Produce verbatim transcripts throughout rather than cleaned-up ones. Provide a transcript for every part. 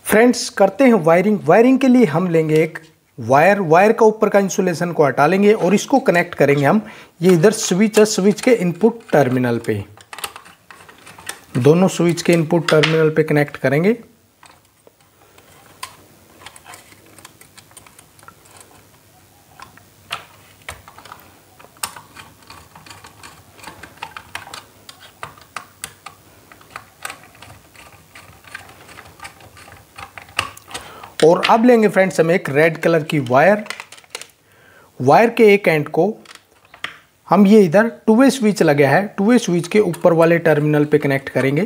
Friends, करते हैं wiring. Wiring के लिए हम लेंगे एक वायर वायर का ऊपर का इंसुलेशन को हटा लेंगे और इसको कनेक्ट करेंगे हम ये इधर स्विच है, स्विच के इनपुट टर्मिनल पे, दोनों स्विच के इनपुट टर्मिनल पे कनेक्ट करेंगे। और अब लेंगे फ्रेंड्स हम एक रेड कलर की वायर। वायर के एक एंड को हम ये इधर टू वे स्विच लगा है, टू वे स्विच के ऊपर वाले टर्मिनल पे कनेक्ट करेंगे।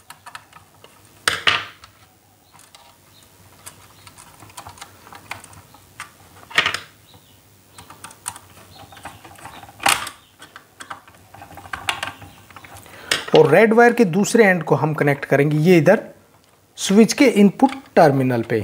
और रेड वायर के दूसरे एंड को हम कनेक्ट करेंगे ये इधर स्विच के इनपुट टर्मिनल पे।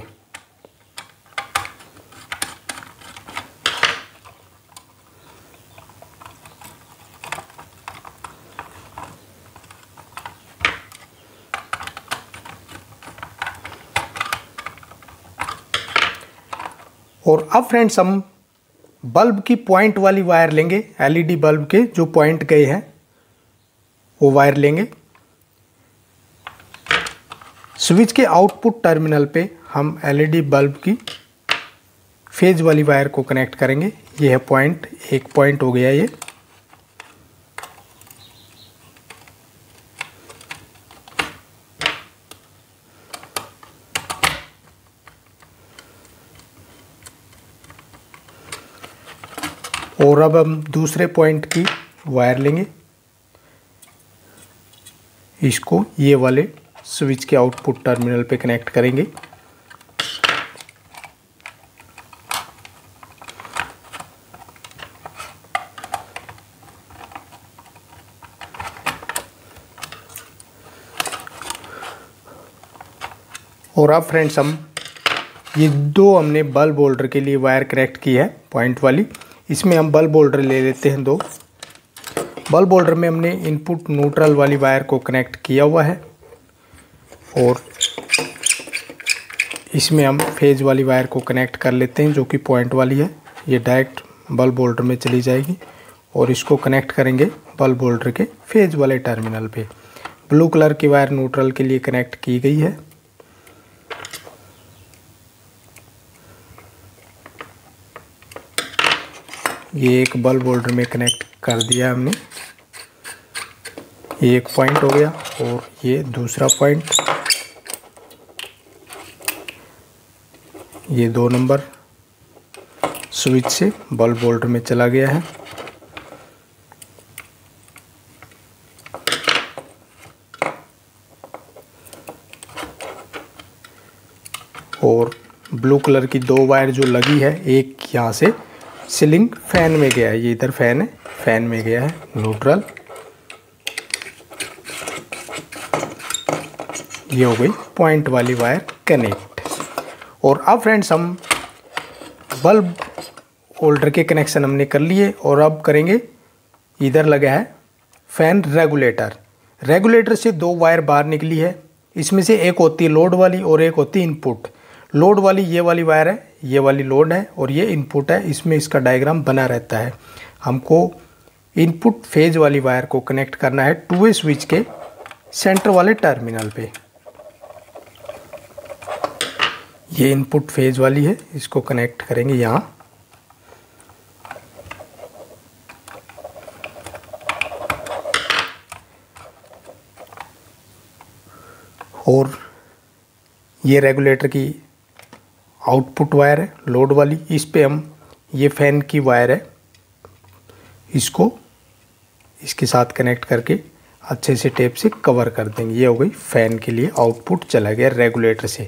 और अब फ्रेंड्स हम बल्ब की पॉइंट वाली वायर लेंगे, एलईडी बल्ब के जो पॉइंट गए हैं वो वायर लेंगे। स्विच के आउटपुट टर्मिनल पे हम एलईडी बल्ब की फेज वाली वायर को कनेक्ट करेंगे। ये है पॉइंट, एक पॉइंट हो गया ये। और अब हम दूसरे पॉइंट की वायर लेंगे, इसको ये वाले स्विच के आउटपुट टर्मिनल पे कनेक्ट करेंगे। और अब फ्रेंड्स हम ये दो हमने बल्ब होल्डर के लिए वायर कनेक्ट की है पॉइंट वाली, इसमें हम बल्ब होल्डर ले लेते हैं दो। बल्ब होल्डर में हमने इनपुट न्यूट्रल वाली वायर को कनेक्ट किया हुआ है और इसमें हम फेज वाली वायर को कनेक्ट कर लेते हैं जो कि पॉइंट वाली है। ये डायरेक्ट बल्ब होल्डर में चली जाएगी और इसको कनेक्ट करेंगे बल्ब होल्डर के फेज वाले टर्मिनल पे। ब्लू कलर की वायर न्यूट्रल के लिए कनेक्ट की गई है। ये एक बल्ब होल्डर में कनेक्ट कर दिया हमने, ये एक पॉइंट हो गया और ये दूसरा पॉइंट, ये दो नंबर स्विच से बल्ब होल्डर में चला गया है। और ब्लू कलर की दो वायर जो लगी है, एक यहाँ से सीलिंग फैन में गया है, ये इधर फैन है, फैन में गया है न्यूट्रल। ये हो गई पॉइंट वाली वायर कनेक्ट। और अब फ्रेंड्स हम बल्ब होल्डर के कनेक्शन हमने कर लिए और अब करेंगे, इधर लगा है फैन रेगुलेटर। रेगुलेटर से दो वायर बाहर निकली है, इसमें से एक होती है लोड वाली और एक होती है इनपुट। लोड वाली ये वाली वायर है, ये वाली लोड है और ये इनपुट है, इसमें इसका डायग्राम बना रहता है। हमको इनपुट फेज वाली वायर को कनेक्ट करना है टू वे स्विच के सेंटर वाले टर्मिनल पे। ये इनपुट फेज वाली है, इसको कनेक्ट करेंगे यहाँ। और ये रेगुलेटर की आउटपुट वायर है लोड वाली, इस पे हम ये फैन की वायर है, इसको इसके साथ कनेक्ट करके अच्छे से टेप से कवर कर देंगे। ये हो गई फैन के लिए आउटपुट, चला गया रेगुलेटर से।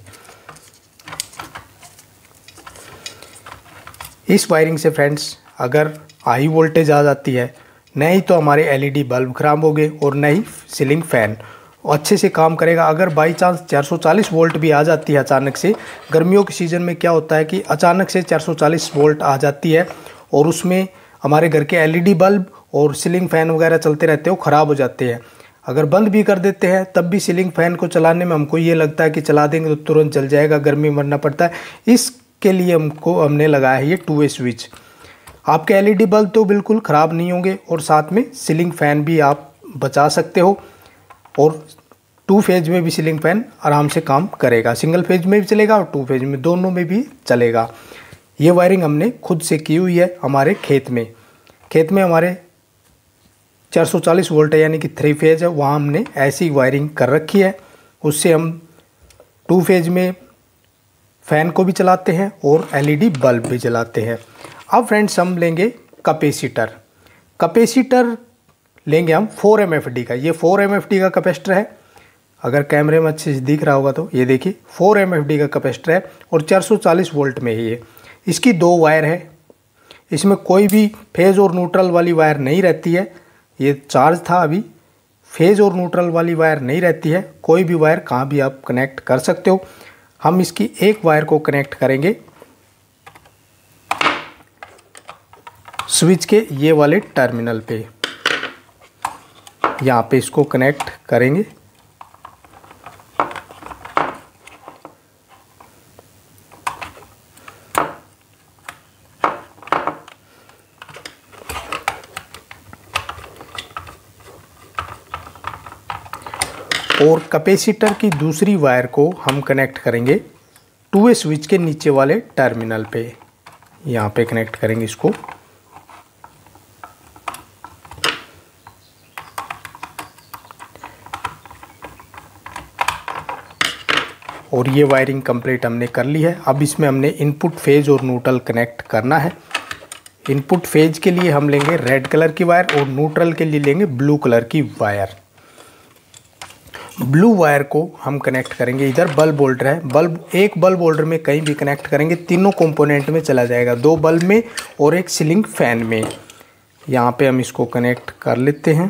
इस वायरिंग से फ्रेंड्स अगर हाई वोल्टेज आ जाती है, नहीं तो हमारे एलईडी बल्ब खराब हो गए और नहीं सीलिंग फैन अच्छे से काम करेगा। अगर बाई चांस चार सौ चालीस वोल्ट भी आ जाती है अचानक से, गर्मियों के सीज़न में क्या होता है कि अचानक से चार सौ चालीस वोल्ट आ जाती है और उसमें हमारे घर के एलईडी बल्ब और सीलिंग फ़ैन वगैरह चलते रहते हैं, वो ख़राब हो जाते हैं। अगर बंद भी कर देते हैं तब भी सीलिंग फैन को चलाने में हमको ये लगता है कि चला देंगे तो तुरंत जल जाएगा, गर्मी मरना पड़ता है। इसके लिए हमको हमने लगाया है ये टू वे स्विच। आपके एलईडी बल्ब तो बिल्कुल ख़राब नहीं होंगे और साथ में सीलिंग फ़ैन भी आप बचा सकते हो, और टू फेज में भी सीलिंग फ़ैन आराम से काम करेगा। सिंगल फेज में भी चलेगा और टू फेज में, दोनों में भी चलेगा। ये वायरिंग हमने खुद से की हुई है हमारे खेत में। खेत में हमारे चार सौ चालीस वोल्ट है यानी कि थ्री फेज है, वहाँ हमने ऐसी वायरिंग कर रखी है। उससे हम टू फेज में फ़ैन को भी चलाते हैं और एलईडी बल्ब भी जलाते हैं। अब फ्रेंड्स हम लेंगे कैपेसिटर। कैपेसिटर लेंगे हम फोर एम एफ डी का। ये फोर एम एफ डी का कैपेसिटर है, अगर कैमरे में अच्छे से दिख रहा होगा तो ये देखिए फोर एम एफ डी का कैपेसिटर है और चार सौ चालीस वोल्ट में ही है। इसकी दो वायर है, इसमें कोई भी फेज़ और न्यूट्रल वाली वायर नहीं रहती है। ये चार्ज था अभी, फेज़ और न्यूट्रल वाली वायर नहीं रहती है। कोई भी वायर कहाँ भी आप कनेक्ट कर सकते हो। हम इसकी एक वायर को कनेक्ट करेंगे स्विच के ये वाले टर्मिनल पे, यहाँ पे इसको कनेक्ट करेंगे। और कैपेसिटर की दूसरी वायर को हम कनेक्ट करेंगे टू वे स्विच के नीचे वाले टर्मिनल पे, यहाँ पे कनेक्ट करेंगे इसको। और ये वायरिंग कंप्लीट हमने कर ली है। अब इसमें हमने इनपुट फेज और न्यूट्रल कनेक्ट करना है। इनपुट फेज के लिए हम लेंगे रेड कलर की वायर और न्यूट्रल के लिए लेंगे ब्लू कलर की वायर। ब्लू वायर को हम कनेक्ट करेंगे, इधर बल्ब होल्डर है, बल्ब एक बल्ब होल्डर में कहीं भी कनेक्ट करेंगे, तीनों कंपोनेंट में चला जाएगा, दो बल्ब में और एक सीलिंग फैन में। यहाँ पे हम इसको कनेक्ट कर लेते हैं।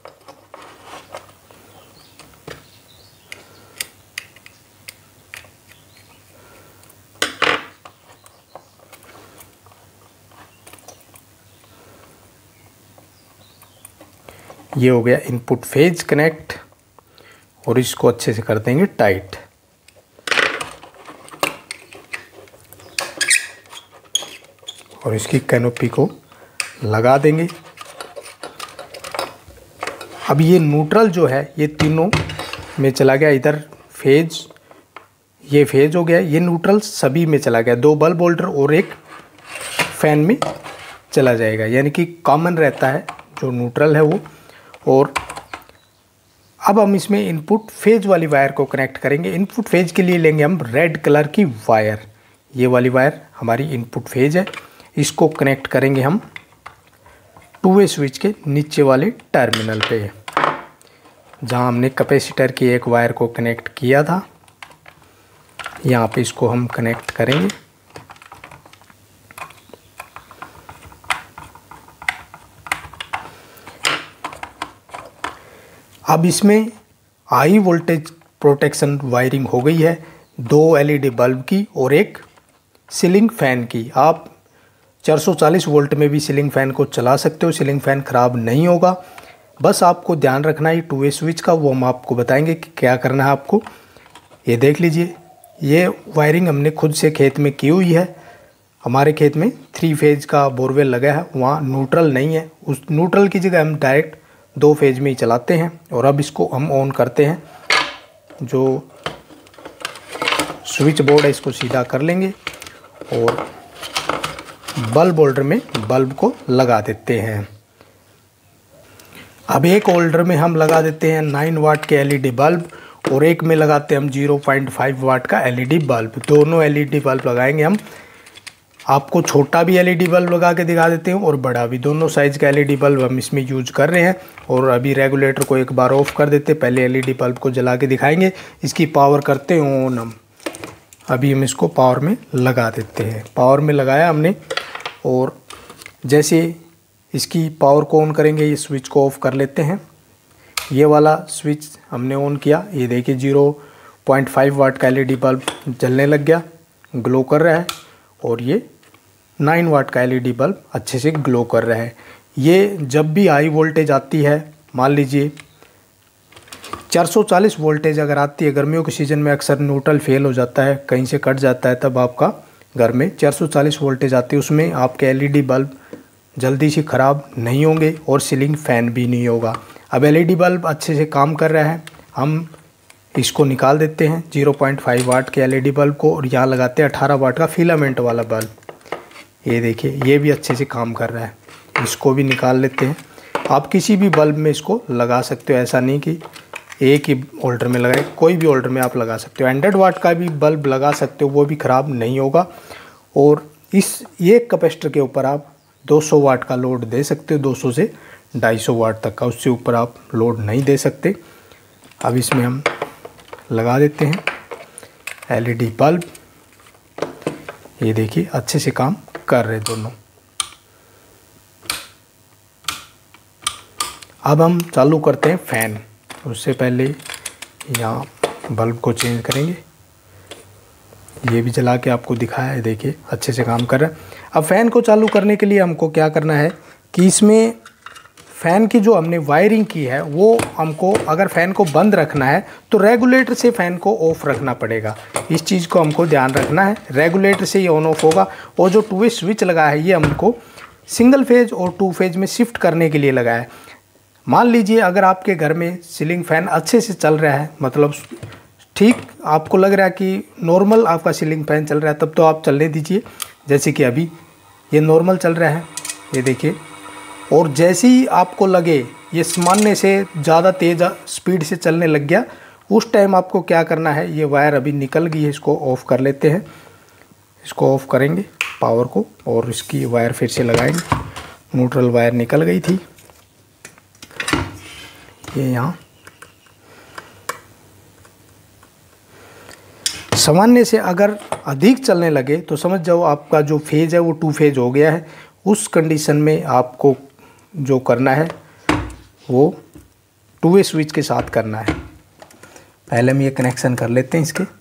ये हो गया इनपुट फेज कनेक्ट और इसको अच्छे से कर देंगे टाइट। और इसकी कैनोपी को लगा देंगे। अब ये न्यूट्रल जो है ये तीनों में चला गया, इधर फेज, ये फेज हो गया, ये न्यूट्रल सभी में चला गया, दो बल्ब होल्डर और एक फैन में चला जाएगा, यानी कि कॉमन रहता है जो न्यूट्रल है वो। और अब हम इसमें इनपुट फेज वाली वायर को कनेक्ट करेंगे। इनपुट फेज के लिए लेंगे हम रेड कलर की वायर, ये वाली वायर हमारी इनपुट फेज है। इसको कनेक्ट करेंगे हम टू वे स्विच के नीचे वाले टर्मिनल पे, जहां हमने कैपेसिटर की एक वायर को कनेक्ट किया था। यहाँ पे इसको हम कनेक्ट करेंगे। अब इसमें हाई वोल्टेज प्रोटेक्शन वायरिंग हो गई है, दो एलईडी बल्ब की और एक सीलिंग फ़ैन की। आप चार सौ चालीस वोल्ट में भी सीलिंग फ़ैन को चला सकते हो, सीलिंग फ़ैन ख़राब नहीं होगा। बस आपको ध्यान रखना है टू वे स्विच का, वो हम आपको बताएंगे कि क्या करना है आपको। ये देख लीजिए, ये वायरिंग हमने खुद से खेत में की हुई है। हमारे खेत में थ्री फेज का बोरवेल लगा है, वहाँ न्यूट्रल नहीं है, उस न्यूट्रल की जगह हम डायरेक्ट दो फेज में ही चलाते हैं। और अब इसको हम ऑन करते हैं, जो स्विच बोर्ड है इसको सीधा कर लेंगे और बल्ब होल्डर में बल्ब को लगा देते हैं। अब एक होल्डर में हम लगा देते हैं नाइन वाट के एलईडी बल्ब और एक में लगाते हैं हम ज़ीरो पॉइंट फाइव वाट का एलईडी बल्ब। दोनों एलईडी बल्ब लगाएंगे हम। आपको छोटा भी एलईडी बल्ब लगा के दिखा देते हैं और बड़ा भी, दोनों साइज़ का एलईडी बल्ब हम इसमें यूज कर रहे हैं। और अभी रेगुलेटर को एक बार ऑफ कर देते, पहले एलईडी बल्ब को जला के दिखाएंगे। इसकी पावर करते हैं ऑन हम। अभी हम इसको पावर में लगा देते हैं। पावर में लगाया हमने और जैसे इसकी पावर को ऑन करेंगे ये स्विच को ऑफ कर लेते हैं। ये वाला स्विच हमने ऑन किया, ये देखिए ज़ीरो पॉइंट फाइव वाट का एलईडी बल्ब जलने लग गया, ग्लो कर रहा है। और ये नाइन वाट का एलईडी बल्ब अच्छे से ग्लो कर रहा है। ये जब भी हाई वोल्टेज आती है, मान लीजिए चार सौ चालीस वोल्टेज अगर आती है, गर्मियों के सीज़न में अक्सर न्यूट्रल फेल हो जाता है, कहीं से कट जाता है, तब आपका घर में चार सौ चालीस वोल्टेज आती है, उसमें आपके एलईडी बल्ब जल्दी से ख़राब नहीं होंगे और सीलिंग फ़ैन भी नहीं होगा। अब एलईडी बल्ब अच्छे से काम कर रहा है, हम इसको निकाल देते हैं ज़ीरो पॉइंट फाइव वाट के एलईडी बल्ब को, और यहाँ लगाते हैं अठारह वाट का फिलामेंट वाला बल्ब। ये देखिए ये भी अच्छे से काम कर रहा है, इसको भी निकाल लेते हैं। आप किसी भी बल्ब में इसको लगा सकते हो, ऐसा नहीं कि एक ही होल्डर में लगाए, कोई भी होल्डर में आप लगा सकते हो। हंड्रेड वाट का भी बल्ब लगा सकते हो, वो भी ख़राब नहीं होगा। और इस ये कैपेसिटर के ऊपर आप दो सौ वाट का लोड दे सकते हो, दो सौ से ढाई सौ वाट तक का, उससे ऊपर आप लोड नहीं दे सकते। अब इसमें हम लगा देते हैं एलईडी बल्ब। ये देखिए अच्छे से काम कर रहे दोनों। अब हम चालू करते हैं फ़ैन। उससे पहले यहाँ बल्ब को चेंज करेंगे, ये भी जला के आपको दिखाया है, देखिए अच्छे से काम कर रहा है। अब फ़ैन को चालू करने के लिए हमको क्या करना है कि इसमें फ़ैन की जो हमने वायरिंग की है वो हमको, अगर फ़ैन को बंद रखना है तो रेगुलेटर से फ़ैन को ऑफ़ रखना पड़ेगा। इस चीज़ को हमको ध्यान रखना है, रेगुलेटर से ही ऑन ऑफ होगा। और जो टू वे स्विच लगा है ये हमको सिंगल फेज और टू फेज में शिफ्ट करने के लिए लगा है। मान लीजिए अगर आपके घर में सीलिंग फ़ैन अच्छे से चल रहा है, मतलब ठीक आपको लग रहा है कि नॉर्मल आपका सीलिंग फ़ैन चल रहा है, तब तो आप चलने दीजिए। जैसे कि अभी ये नॉर्मल चल रहा है, ये देखिए। और जैसे ही आपको लगे ये सामान्य से ज़्यादा तेज़ स्पीड से चलने लग गया, उस टाइम आपको क्या करना है, ये वायर अभी निकल गई है, इसको ऑफ़ कर लेते हैं। इसको ऑफ़ करेंगे पावर को, और इसकी वायर फिर से लगाएंगे। न्यूट्रल वायर निकल गई थी, ये यहाँ सामान्य से अगर अधिक चलने लगे तो समझ जाओ आपका जो फेज है वो टू फेज हो गया है। उस कंडीशन में आपको जो करना है वो टू वे स्विच के साथ करना है। पहले हम ये कनेक्शन कर लेते हैं इसके।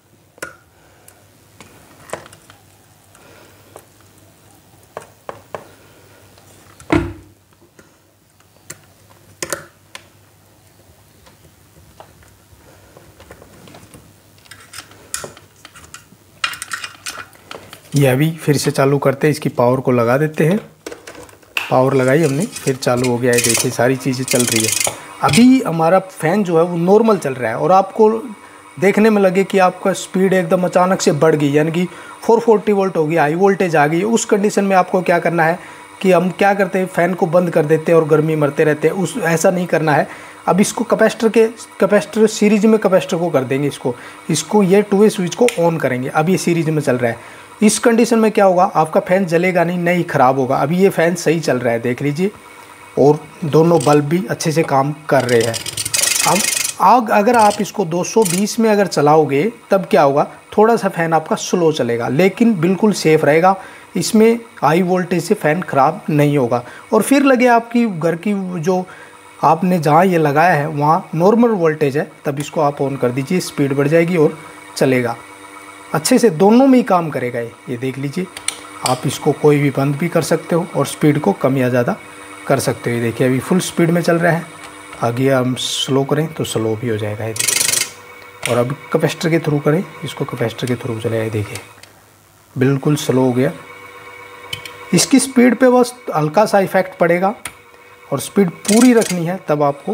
ये अभी फिर से चालू करते हैं, इसकी पावर को लगा देते हैं। पावर लगाई हमने, फिर चालू हो गया है, देखिए सारी चीज़ें चल रही है। अभी हमारा फ़ैन जो है वो नॉर्मल चल रहा है, और आपको देखने में लगे कि आपका स्पीड एकदम अचानक से बढ़ गई, यानी कि चार सौ चालीस वोल्ट हो गई, हाई वोल्टेज आ गई। उस कंडीशन में आपको क्या करना है कि हम क्या करते हैं, फ़ैन को बंद कर देते हैं और गर्मी मरते रहते हैं। उस ऐसा नहीं करना है। अब इसको कैपेसिटर के कैपेसिटर सीरीज में कैपेसिटर को कर देंगे, इसको इसको ये टू वे स्विच को ऑन करेंगे। अब ये सीरीज में चल रहा है। इस कंडीशन में क्या होगा, आपका फ़ैन जलेगा नहीं, नहीं ख़राब होगा। अभी ये फ़ैन सही चल रहा है, देख लीजिए, और दोनों बल्ब भी अच्छे से काम कर रहे हैं। अब आग अगर आप इसको दो सौ बीस में अगर चलाओगे तब क्या होगा, थोड़ा सा फ़ैन आपका स्लो चलेगा, लेकिन बिल्कुल सेफ़ रहेगा। इसमें हाई वोल्टेज से फ़ैन ख़राब नहीं होगा। और फिर लगे आपकी घर की जो आपने जहाँ ये लगाया है वहाँ नॉर्मल वोल्टेज है, तब इसको आप ऑन कर दीजिए, स्पीड बढ़ जाएगी और चलेगा अच्छे से, दोनों में ही काम करेगा ये ये देख लीजिए। आप इसको कोई भी बंद भी कर सकते हो और स्पीड को कम या ज़्यादा कर सकते हो। ये देखिए अभी फुल स्पीड में चल रहा है, आगे हम स्लो करें तो स्लो भी हो जाएगा ये देखिए। और अभी कैपेसिटर के थ्रू करें, इसको कैपेसिटर के थ्रू चलेगा, ये देखिए बिल्कुल स्लो हो गया। इसकी स्पीड पे बस हल्का सा इफेक्ट पड़ेगा, और स्पीड पूरी रखनी है तब आपको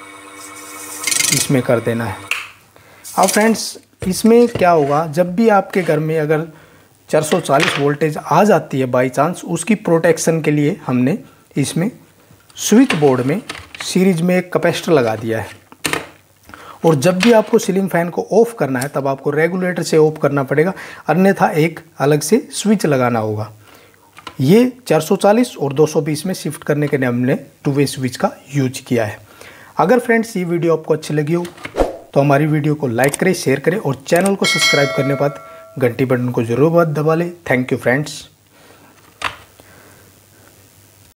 इसमें कर देना है। अब फ्रेंड्स इसमें क्या होगा, जब भी आपके घर में अगर चार सौ चालीस वोल्टेज आ जाती है बाई चांस, उसकी प्रोटेक्शन के लिए हमने इसमें स्विच बोर्ड में सीरीज में एक कैपेसिटर लगा दिया है। और जब भी आपको सीलिंग फ़ैन को ऑफ़ करना है तब आपको रेगुलेटर से ऑफ करना पड़ेगा, अन्यथा एक अलग से स्विच लगाना होगा। ये चार सौ चालीस और दो सौ बीस में शिफ्ट करने के लिए हमने टू वे स्विच का यूज किया है। अगर फ्रेंड्स ये वीडियो आपको अच्छी लगी हो तो हमारी वीडियो को लाइक करें, शेयर करें, और चैनल को सब्सक्राइब करने के बाद घंटी बटन को जरूर दबा लें। Thank you friends.